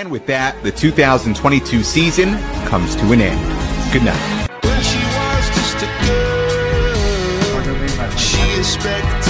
And with that, the 2022 season comes to an end. Good night. When she was just a girl, she expected